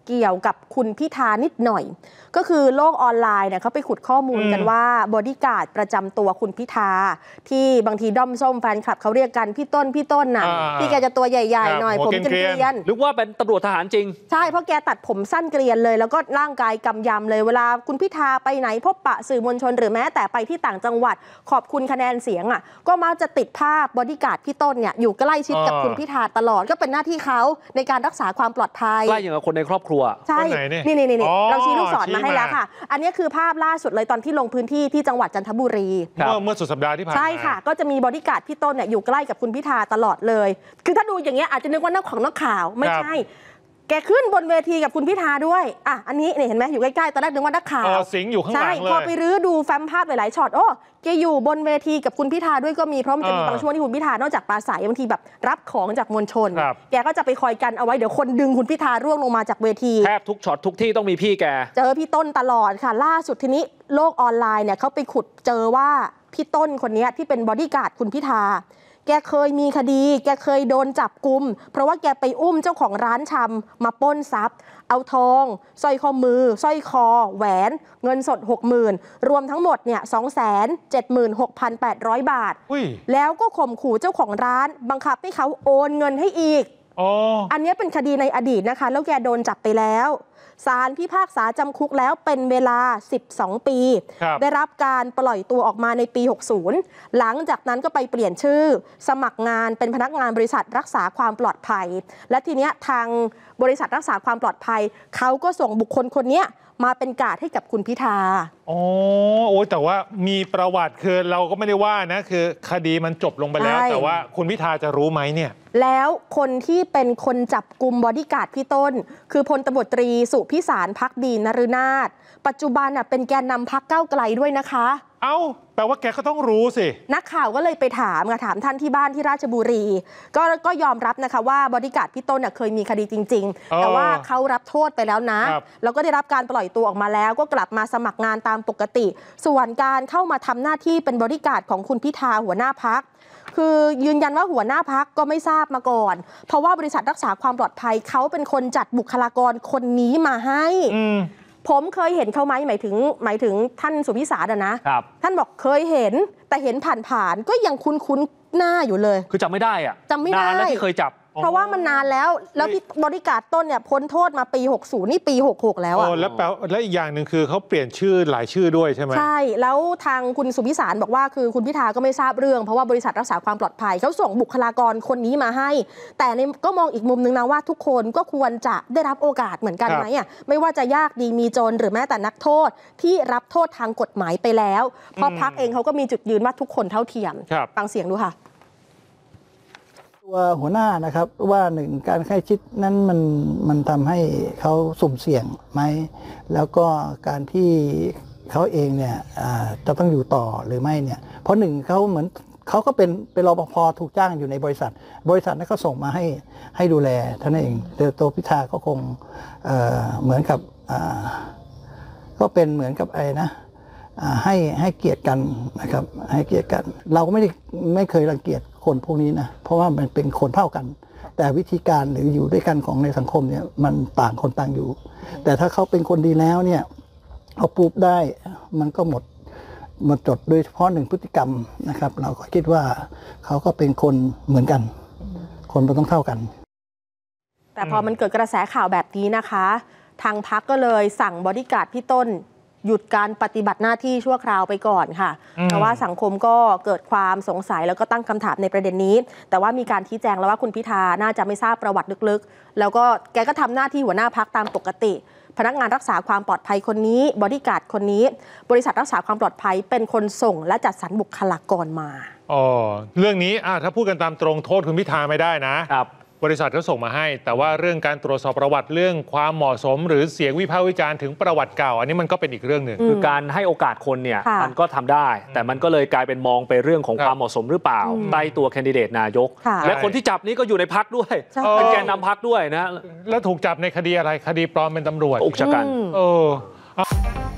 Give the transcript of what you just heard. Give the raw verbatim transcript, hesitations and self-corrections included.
เกี่ยวกับคุณพิธานิดหน่อยก็คือโลกออนไลน์เนี่ยเขาไปขุดข้อมูลกันว่าบอดี้การ์ดประจำตัวคุณพิธาที่บางทีด้อมส้มแฟนคลับเขาเรียกกันพี่ต้นพี่ต้นน่ะพี่แกจะตัวใหญ่ๆหน่อยผมเกรียนนึกว่าเป็นตำรวจทหารจริงใช่เพราะแกตัดผมสั้นเกรียนเลยแล้วก็ร่างกายกำยำเลยเวลาคุณพิธาไปไหนพบปะสื่อมวลชนหรือแม้แต่ไปที่ต่างจังหวัดขอบคุณคะแนนเสียงอ่ะก็มักจะติดภาพบอดี้การ์ดพี่ต้นเนี่ยอยู่ใกล้ชิดกับคุณพิธาตลอดก็เป็นหน้าที่เขาในการรักษาความปลอดภัยใกล้อย่างกับคนในครอบครัวใช่นี่นี่นี่เราชี้ลูกศรมาให้แล้วค่ะอันนี้คือภาพล่าสุดเลยตอนที่ลงพื้นที่ที่จังหวัดจันทบุรีเมื่อเมื่อสุดสัปดาห์ที่ผ่านมาใช่ค่ะก็จะมีบอดี้การ์ดพี่ต้นเนี่ยอยู่ใกล้กับคุณพิธาตลอดเลยคือถ้าดูอย่างเงี้ยอาจจะนึกว่านักของนักข่าวไม่ใช่แกขึ้นบนเวทีกับคุณพิธาด้วยอ่ะอันนี้เนี่ยเห็นไหมอยู่ใกล้ๆตอนแรกนึกว่านักข่าวสิงอยู่ข้างหลังเลยใช่พอไปรื้อดูแฟ้มภาพหลายๆช็อตโอ้แกอยู่บนเวทีกับคุณพิธาด้วยก็มีเพราะมันจะมีบางช่วงที่คุณพิธานอกจากปราศัยบางทีแบบรับของจากมวลชนแกก็จะไปคอยกันเอาไว้เดี๋ยวคนดึงคุณพิธาร่วงลงมาจากเวทีแทบทุกช็อตทุกที่ต้องมีพี่แกเจอพี่ต้นตลอดค่ะล่าสุดทีนี้โลกออนไลน์เนี่ยเขาไปขุดเจอว่าพี่ต้นคนนี้ที่เป็นบอดี้การ์ดคุณพิธาแกเคยมีคดีแกเคยโดนจับกุมเพราะว่าแกไปอุ้มเจ้าของร้านชำมาปล้นทรัพย์เอาทองสร้อยข้อมือสร้อยคอแหวนเงินสด หกหมื่น รวมทั้งหมดเนี่ย สองแสนเจ็ดหมื่นหกพันแปดร้อย บาทแล้วก็ข่มขู่เจ้าของร้านบังคับให้เขาโอนเงินให้อีกอ, อันนี้เป็นคดีในอดีตนะคะแล้วแกโดนจับไปแล้วศาลพิพากษาจำคุกแล้วเป็นเวลาสิบสองปีได้รับการปล่อยตัวออกมาในปีหกสิบหลังจากนั้นก็ไปเปลี่ยนชื่อสมัครงานเป็นพนักงานบริษัทรักษาความปลอดภัยและทีเนี้ยทางบริษัทรักษาความปลอดภัยเขาก็ส่งบุคคลคนนี้มาเป็นการ์ดให้กับคุณพิธาอ๋อโอ้แต่ว่ามีประวัติคือเราก็ไม่ได้ว่านะคือคดีมันจบลงไปแล้วแต่ว่าคุณพิธาจะรู้ไหมเนี่ยแล้วคนที่เป็นคนจับกุมบอดี้การ์ดพี่ต้นคือพลตบตรีสุพิสารภักดีนฤนาถปัจจุบันเป็นแกนนำพรรคก้าวไกลด้วยนะคะเอ้าแปลว่าแกก็ต้องรู้สินักข่าวก็เลยไปถามค่ะถามท่านที่บ้านที่ราชบุรีก็ก็ยอมรับนะคะว่าบอดี้การ์ดพี่ต้นเคยมีคดีจริงๆแต่ว่าเขารับโทษไปแล้วนะแล้วก็ได้รับการปล่อยตัวออกมาแล้วก็กลับมาสมัครงานตามปกติส่วนการเข้ามาทำหน้าที่เป็นบอดี้การ์ดของคุณพิธาหัวหน้าพรรคคือยืนยันว่าหัวหน้าพรรคก็ไม่ทราบมาก่อนเพราะว่าบริษัทรักษาความปลอดภัยเขาเป็นคนจัดบุคลากรคนนี้มาให้ผมเคยเห็นเขาไหมหมายถึงหมายถึงท่านสุพิสารนะท่านบอกเคยเห็นแต่เห็นผ่านๆก็ยังคุ้นๆหน้าอยู่เลยคือจำไม่ได้อะจำไม่ได้นานแล้วที่เคยจับเพราะว่ามันนานแล้วแล้วพี่บริการต้นเนี่ยพ้นโทษมาปีหกสิบนี่ปีหกสิบหกแล้วอ่ะแล้วแปลแล้วอีกอย่างหนึ่งคือเขาเปลี่ยนชื่อหลายชื่อด้วยใช่ไหมใช่แล้วทางคุณสุพิสารบอกว่าคือคุณพิธาก็ไม่ทราบเรื่องเพราะว่าบริษัทรักษาความปลอดภัยเขาส่งบุคลากรคนนี้มาให้แต่ในก็มองอีกมุมนึงนะว่าทุกคนก็ควรจะได้รับโอกาสเหมือนกันไหมอ่ะไม่ว่าจะยากดีมีจนหรือแม้แต่นักโทษที่รับโทษทางกฎหมายไปแล้วเพราะพรรคเองเขาก็มีจุดยืนว่าทุกคนเท่าเทียมฟังเสียงดูค่ะตัวหัวหน้านะครับว่าหนึ่งการใกล้ชิดนั้นมันมันทำให้เขาสุ่มเสี่ยงไหมแล้วก็การที่เขาเองเนี่ยจะต้องอยู่ต่อหรือไม่เนี่ยเพราะหนึ่งเขาเหมือนเขาก็เป็นเป็นรปภ.ถูกจ้างอยู่ในบริษัทบริษัทนั้นก็ส่งมาให้ให้ดูแลท่านเองแต่ตัวพิธาก็คง เอ่อ เหมือนกับก็เป็นเหมือนกับอะไรนะให้ให้เกียรติกันนะครับให้เกียรติกันเราก็ไม่ได้ไม่เคยรังเกียจคนพวกนี้นะเพราะว่ามันเป็นคนเท่ากันแต่วิธีการหรืออยู่ด้วยกันของในสังคมเนี่ยมันต่างคนต่างอยู่แต่ถ้าเขาเป็นคนดีแล้วเนี่ยเอาปุ๊บได้มันก็หมดหมดจดโดยเฉพาะหนึ่งพฤติกรรมนะครับเราก็คิดว่าเขาก็เป็นคนเหมือนกันคนมันต้องเท่ากันแต่พอมันเกิดกระแสข่าวแบบนี้นะคะทางพรรคก็เลยสั่งบอดี้การ์ดพี่ต้นหยุดการปฏิบัติหน้าที่ชั่วคราวไปก่อนค่ะเพราะว่าสังคมก็เกิดความสงสัยแล้วก็ตั้งคำถามในประเด็นนี้แต่ว่ามีการชี้แจงแล้วว่าคุณพิธาน่าจะไม่ทราบประวัติลึกๆแล้วก็แกก็ทำหน้าที่หัวหน้าพรรคตามปกติพนักงานรักษาความปลอดภัยคนนี้บอดี้การ์ดคนนี้บริษัทรักษาความปลอดภัยเป็นคนส่งและจัดสรรบุคลากรมาอ๋อเรื่องนี้ถ้าพูดกันตามตรงโทษคุณพิธาไม่ได้นะครับบริษัทเขาส่งมาให้แต่ว่าเรื่องการตรวจสอบประวัติเรื่องความเหมาะสมหรือเสียงวิพากษ์วิจารณ์ถึงประวัติเก่าอันนี้มันก็เป็นอีกเรื่องหนึ่งคือการให้โอกาสคนเนี่ยมันก็ทำได้แต่มันก็เลยกลายเป็นมองไปเรื่องของความเหมาะสมหรือเปล่าใต้ตัวแคนดิเดตนายกและคนที่จับนี้ก็อยู่ในพรรคด้วยเป็นแกนนำพรรคด้วยนะแล้วถูกจับในคดีอะไรคดีปลอมเป็นตำรวจอุกชะกันเออ